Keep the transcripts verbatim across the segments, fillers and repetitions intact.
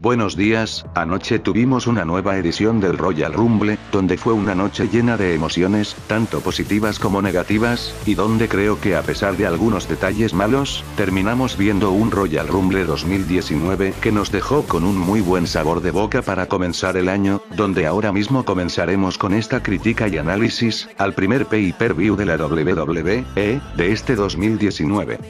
Buenos días, anoche tuvimos una nueva edición del Royal Rumble, donde fue una noche llena de emociones, tanto positivas como negativas, y donde creo que a pesar de algunos detalles malos, terminamos viendo un Royal Rumble dos mil diecinueve que nos dejó con un muy buen sabor de boca para comenzar el año, donde ahora mismo comenzaremos con esta crítica y análisis, al primer pay-per-view de la W W E, de este dos mil diecinueve.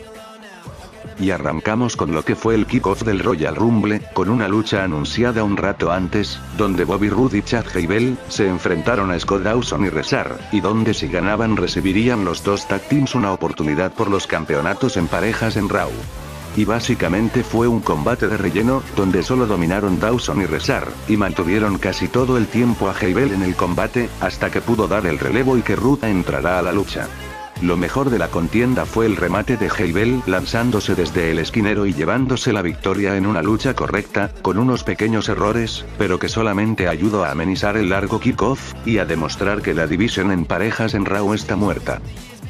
Y arrancamos con lo que fue el kickoff del Royal Rumble, con una lucha anunciada un rato antes, donde Bobby Roode y Chad Gable se enfrentaron a Scott Dawson y Rezar, y donde si ganaban recibirían los dos tag teams una oportunidad por los campeonatos en parejas en Raw. Y básicamente fue un combate de relleno, donde solo dominaron Dawson y Rezar, y mantuvieron casi todo el tiempo a Gable en el combate, hasta que pudo dar el relevo y que Roode entrará a la lucha. Lo mejor de la contienda fue el remate de Gable lanzándose desde el esquinero y llevándose la victoria en una lucha correcta, con unos pequeños errores, pero que solamente ayudó a amenizar el largo kickoff, y a demostrar que la división en parejas en Raw está muerta.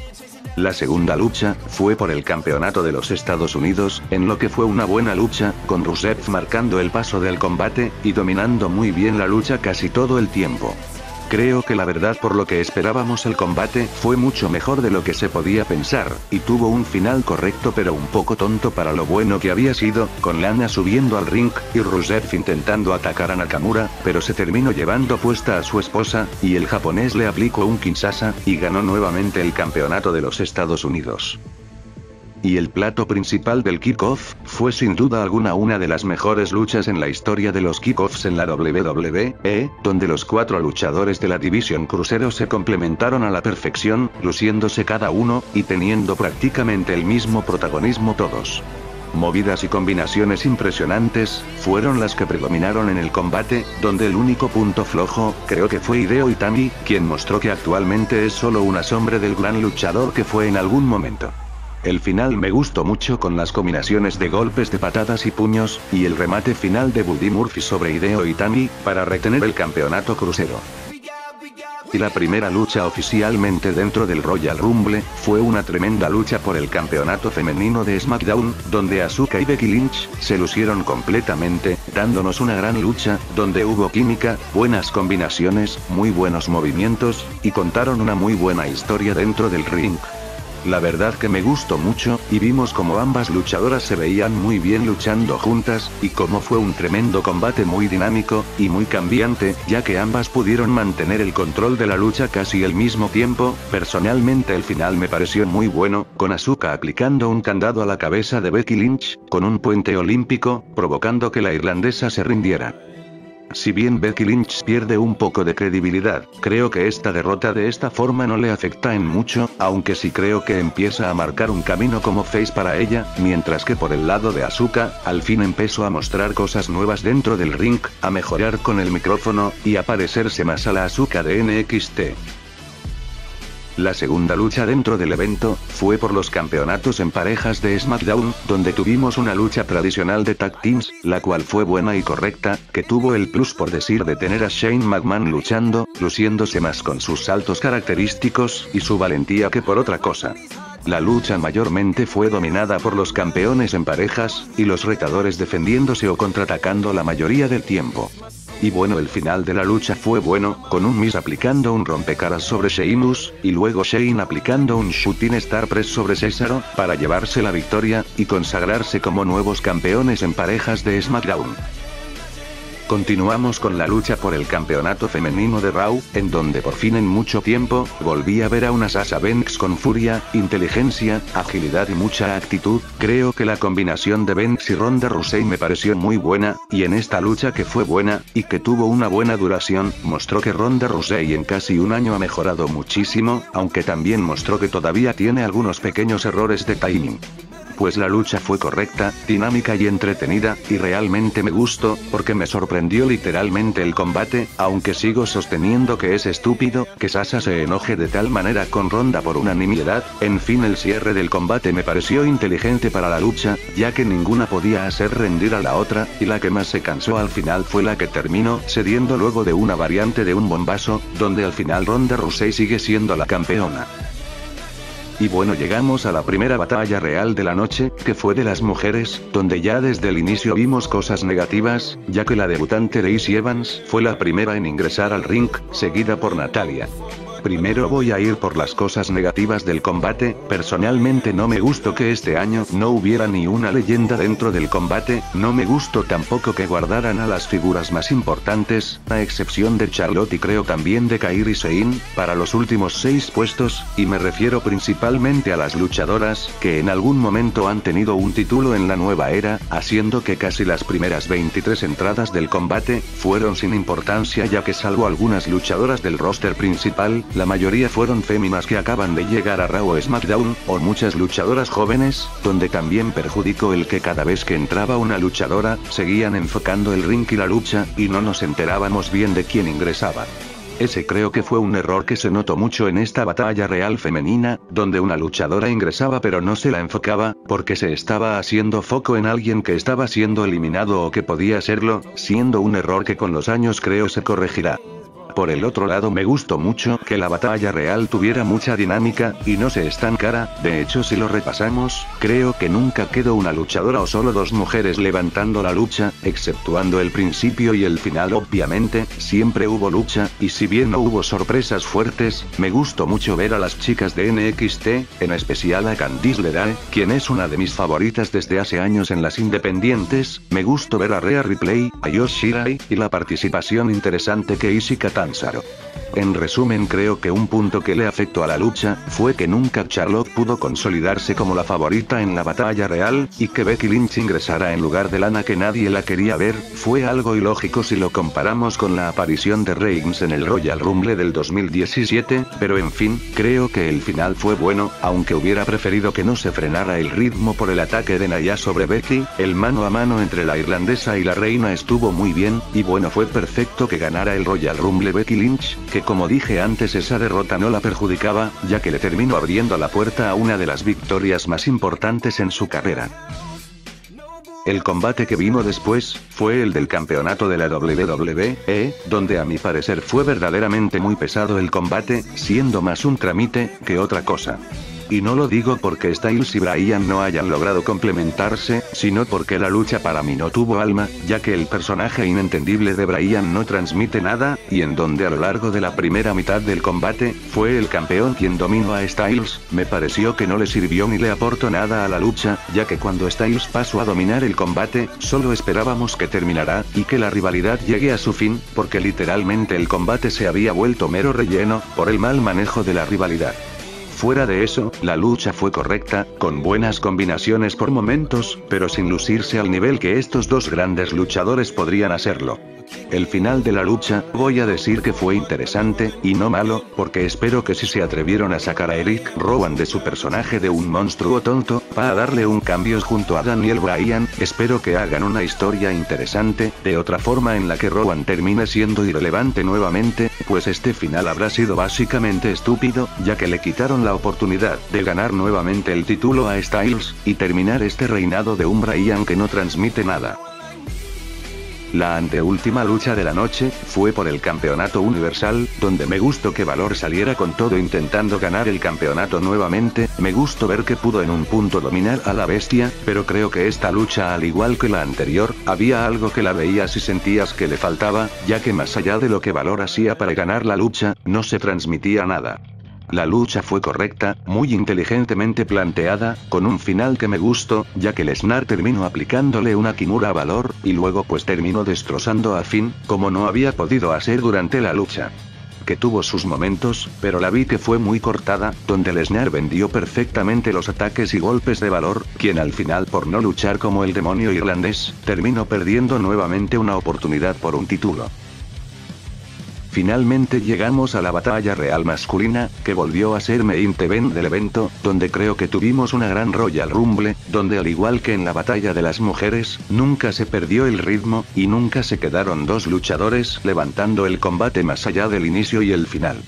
La segunda lucha, fue por el campeonato de los Estados Unidos, en lo que fue una buena lucha, con Rusev marcando el paso del combate, y dominando muy bien la lucha casi todo el tiempo. Creo que la verdad por lo que esperábamos el combate fue mucho mejor de lo que se podía pensar, y tuvo un final correcto pero un poco tonto para lo bueno que había sido, con Lana subiendo al ring, y Rusev intentando atacar a Nakamura, pero se terminó llevando puesta a su esposa, y el japonés le aplicó un Kinshasa, y ganó nuevamente el campeonato de los Estados Unidos. Y el plato principal del kickoff, fue sin duda alguna una de las mejores luchas en la historia de los kickoffs en la W W E, donde los cuatro luchadores de la división crucero se complementaron a la perfección, luciéndose cada uno, y teniendo prácticamente el mismo protagonismo todos. Movidas y combinaciones impresionantes, fueron las que predominaron en el combate, donde el único punto flojo, creo que fue Hideo Itami, quien mostró que actualmente es solo una sombra del gran luchador que fue en algún momento. El final me gustó mucho con las combinaciones de golpes de patadas y puños, y el remate final de Buddy Murphy sobre Hideo Itami, para retener el campeonato crucero. Y la primera lucha oficialmente dentro del Royal Rumble, fue una tremenda lucha por el campeonato femenino de SmackDown, donde Asuka y Becky Lynch, se lucieron completamente, dándonos una gran lucha, donde hubo química, buenas combinaciones, muy buenos movimientos, y contaron una muy buena historia dentro del ring. La verdad que me gustó mucho, y vimos como ambas luchadoras se veían muy bien luchando juntas, y como fue un tremendo combate muy dinámico, y muy cambiante, ya que ambas pudieron mantener el control de la lucha casi al mismo tiempo. Personalmente el final me pareció muy bueno, con Asuka aplicando un candado a la cabeza de Becky Lynch, con un puente olímpico, provocando que la irlandesa se rindiera. Si bien Becky Lynch pierde un poco de credibilidad, creo que esta derrota de esta forma no le afecta en mucho, aunque sí creo que empieza a marcar un camino como face para ella, mientras que por el lado de Asuka, al fin empezó a mostrar cosas nuevas dentro del ring, a mejorar con el micrófono, y a parecerse más a la Asuka de N X T. La segunda lucha dentro del evento, fue por los campeonatos en parejas de SmackDown, donde tuvimos una lucha tradicional de tag teams, la cual fue buena y correcta, que tuvo el plus por decir de tener a Shane McMahon luchando, luciéndose más con sus saltos característicos, y su valentía que por otra cosa. La lucha mayormente fue dominada por los campeones en parejas, y los retadores defendiéndose o contraatacando la mayoría del tiempo. Y bueno, el final de la lucha fue bueno, con un Miz aplicando un rompecaras sobre Sheamus, y luego Shane aplicando un Shooting Star Press sobre Cesaro, para llevarse la victoria, y consagrarse como nuevos campeones en parejas de SmackDown. Continuamos con la lucha por el campeonato femenino de Raw, en donde por fin en mucho tiempo, volví a ver a una Sasha Banks con furia, inteligencia, agilidad y mucha actitud. Creo que la combinación de Banks y Ronda Rousey me pareció muy buena, y en esta lucha que fue buena, y que tuvo una buena duración, mostró que Ronda Rousey en casi un año ha mejorado muchísimo, aunque también mostró que todavía tiene algunos pequeños errores de timing. Pues la lucha fue correcta, dinámica y entretenida, y realmente me gustó, porque me sorprendió literalmente el combate, aunque sigo sosteniendo que es estúpido, que Sasha se enoje de tal manera con Ronda por unanimidad. En fin, el cierre del combate me pareció inteligente para la lucha, ya que ninguna podía hacer rendir a la otra, y la que más se cansó al final fue la que terminó cediendo luego de una variante de un bombazo, donde al final Ronda Rousey sigue siendo la campeona. Y bueno, llegamos a la primera batalla real de la noche, que fue de las mujeres, donde ya desde el inicio vimos cosas negativas, ya que la debutante Lacey Evans fue la primera en ingresar al ring, seguida por Natalya. Primero voy a ir por las cosas negativas del combate. Personalmente no me gustó que este año no hubiera ni una leyenda dentro del combate, no me gustó tampoco que guardaran a las figuras más importantes, a excepción de Charlotte y creo también de Kairi Sane, para los últimos seis puestos, y me refiero principalmente a las luchadoras, que en algún momento han tenido un título en la nueva era, haciendo que casi las primeras veintitrés entradas del combate fueron sin importancia, ya que salvo algunas luchadoras del roster principal, la mayoría fueron féminas que acaban de llegar a Raw o SmackDown, o muchas luchadoras jóvenes, donde también perjudicó el que cada vez que entraba una luchadora, seguían enfocando el ring y la lucha, y no nos enterábamos bien de quién ingresaba. Ese creo que fue un error que se notó mucho en esta batalla real femenina, donde una luchadora ingresaba pero no se la enfocaba, porque se estaba haciendo foco en alguien que estaba siendo eliminado o que podía serlo, siendo un error que con los años creo se corregirá. Por el otro lado me gustó mucho que la batalla real tuviera mucha dinámica, y no se estancara. De hecho si lo repasamos, creo que nunca quedó una luchadora o solo dos mujeres levantando la lucha, exceptuando el principio y el final obviamente, siempre hubo lucha, y si bien no hubo sorpresas fuertes, me gustó mucho ver a las chicas de N X T, en especial a Candice LeRae, quien es una de mis favoritas desde hace años en las independientes. Me gustó ver a Rhea Ripley, a Io Shirai, y la participación interesante que hizo Catanzaro. En resumen, creo que un punto que le afectó a la lucha, fue que nunca Charlotte pudo consolidarse como la favorita en la batalla real, y que Becky Lynch ingresara en lugar de Lana que nadie la quería ver, fue algo ilógico si lo comparamos con la aparición de Reigns en el Royal Rumble del dos mil diecisiete, pero en fin, creo que el final fue bueno, aunque hubiera preferido que no se frenara el ritmo por el ataque de Nia sobre Becky. El mano a mano entre la irlandesa y la reina estuvo muy bien, y bueno, fue perfecto que ganara el Royal Rumble Becky Lynch, que como dije antes esa derrota no la perjudicaba, ya que le terminó abriendo la puerta a una de las victorias más importantes en su carrera. El combate que vino después, fue el del campeonato de la doble u doble u E, donde a mi parecer fue verdaderamente muy pesado el combate, siendo más un trámite que otra cosa. Y no lo digo porque Styles y Bryan no hayan logrado complementarse, sino porque la lucha para mí no tuvo alma, ya que el personaje inentendible de Bryan no transmite nada, y en donde a lo largo de la primera mitad del combate, fue el campeón quien dominó a Styles, me pareció que no le sirvió ni le aportó nada a la lucha, ya que cuando Styles pasó a dominar el combate, solo esperábamos que terminara, y que la rivalidad llegue a su fin, porque literalmente el combate se había vuelto mero relleno, por el mal manejo de la rivalidad. Fuera de eso, la lucha fue correcta, con buenas combinaciones por momentos, pero sin lucirse al nivel que estos dos grandes luchadores podrían hacerlo. El final de la lucha, voy a decir que fue interesante, y no malo, porque espero que si se atrevieron a sacar a Eric Rowan de su personaje de un monstruo tonto, para darle un cambio junto a Daniel Bryan, espero que hagan una historia interesante, de otra forma en la que Rowan termine siendo irrelevante nuevamente, pues este final habrá sido básicamente estúpido, ya que le quitaron la oportunidad de ganar nuevamente el título a Styles, y terminar este reinado de un Bryan que no transmite nada. La anteúltima lucha de la noche, fue por el campeonato universal, donde me gustó que Valor saliera con todo intentando ganar el campeonato nuevamente. Me gustó ver que pudo en un punto dominar a la bestia, pero creo que esta lucha, al igual que la anterior, había algo que la veías y sentías que le faltaba, ya que más allá de lo que Valor hacía para ganar la lucha, no se transmitía nada. La lucha fue correcta, muy inteligentemente planteada, con un final que me gustó, ya que Lesnar terminó aplicándole una Kimura a Valor, y luego pues terminó destrozando a Finn, como no había podido hacer durante la lucha. Que tuvo sus momentos, pero la vi que fue muy cortada, donde Lesnar vendió perfectamente los ataques y golpes de Valor, quien al final por no luchar como el demonio irlandés, terminó perdiendo nuevamente una oportunidad por un título. Finalmente llegamos a la batalla real masculina, que volvió a ser main event del evento, donde creo que tuvimos una gran Royal Rumble, donde al igual que en la batalla de las mujeres, nunca se perdió el ritmo, y nunca se quedaron dos luchadores levantando el combate más allá del inicio y el final.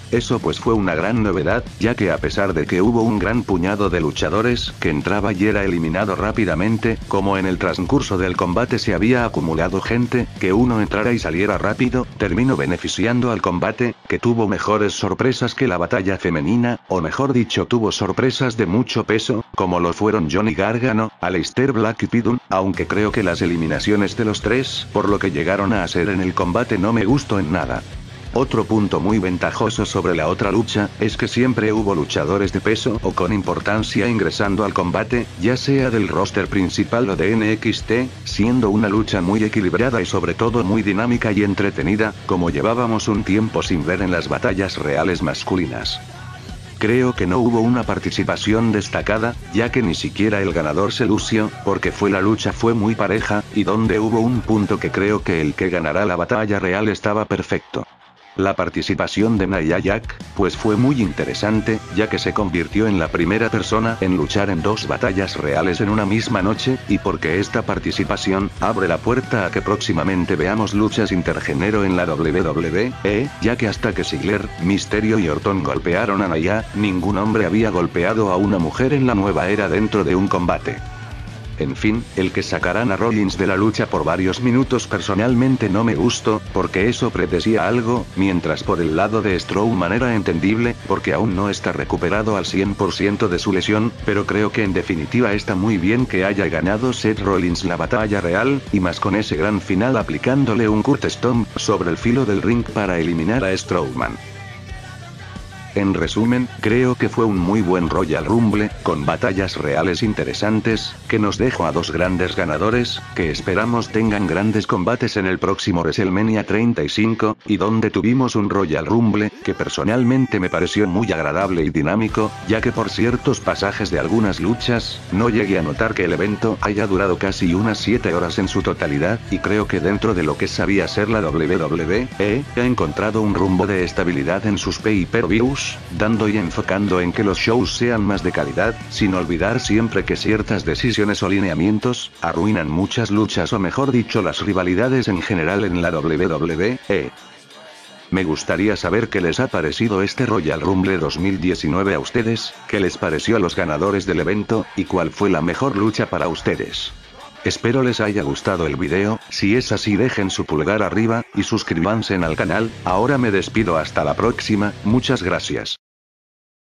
Eso pues fue una gran novedad, ya que a pesar de que hubo un gran puñado de luchadores que entraba y era eliminado rápidamente, como en el transcurso del combate se había acumulado gente, que uno entrara y saliera rápido, terminó beneficiando al combate, que tuvo mejores sorpresas que la batalla femenina, o mejor dicho tuvo sorpresas de mucho peso, como lo fueron Johnny Gargano, Aleister Black y Pidun, aunque creo que las eliminaciones de los tres, por lo que llegaron a hacer en el combate no me gustó en nada. Otro punto muy ventajoso sobre la otra lucha, es que siempre hubo luchadores de peso o con importancia ingresando al combate, ya sea del roster principal o de N X T, siendo una lucha muy equilibrada y sobre todo muy dinámica y entretenida, como llevábamos un tiempo sin ver en las batallas reales masculinas. Creo que no hubo una participación destacada, ya que ni siquiera el ganador se lució, porque fue la lucha fue muy pareja, y donde hubo un punto que creo que el que ganará la batalla real estaba perfecto. La participación de Nia Jax, pues fue muy interesante, ya que se convirtió en la primera persona en luchar en dos batallas reales en una misma noche, y porque esta participación abre la puerta a que próximamente veamos luchas intergénero en la W W E, ya que hasta que Ziggler, Mysterio y Orton golpearon a Nia, ningún hombre había golpeado a una mujer en la nueva era dentro de un combate. En fin, el que sacaran a Rollins de la lucha por varios minutos personalmente no me gustó, porque eso predecía algo, mientras por el lado de Strowman era entendible, porque aún no está recuperado al cien por ciento de su lesión, pero creo que en definitiva está muy bien que haya ganado Seth Rollins la batalla real, y más con ese gran final aplicándole un Kurt Stomp sobre el filo del ring para eliminar a Strowman. En resumen, creo que fue un muy buen Royal Rumble, con batallas reales interesantes, que nos dejó a dos grandes ganadores, que esperamos tengan grandes combates en el próximo WrestleMania treinta y cinco, y donde tuvimos un Royal Rumble, que personalmente me pareció muy agradable y dinámico, ya que por ciertos pasajes de algunas luchas, no llegué a notar que el evento haya durado casi unas siete horas en su totalidad, y creo que dentro de lo que sabía ser la W W E, ha encontrado un rumbo de estabilidad en sus pay-per-views, dando y enfocando en que los shows sean más de calidad, sin olvidar siempre que ciertas decisiones o lineamientos, arruinan muchas luchas o mejor dicho las rivalidades en general en la W W E. Me gustaría saber qué les ha parecido este Royal Rumble dos mil diecinueve a ustedes, qué les pareció a los ganadores del evento, y cuál fue la mejor lucha para ustedes. Espero les haya gustado el video, si es así dejen su pulgar arriba, y suscríbanse al canal. Ahora me despido hasta la próxima, muchas gracias.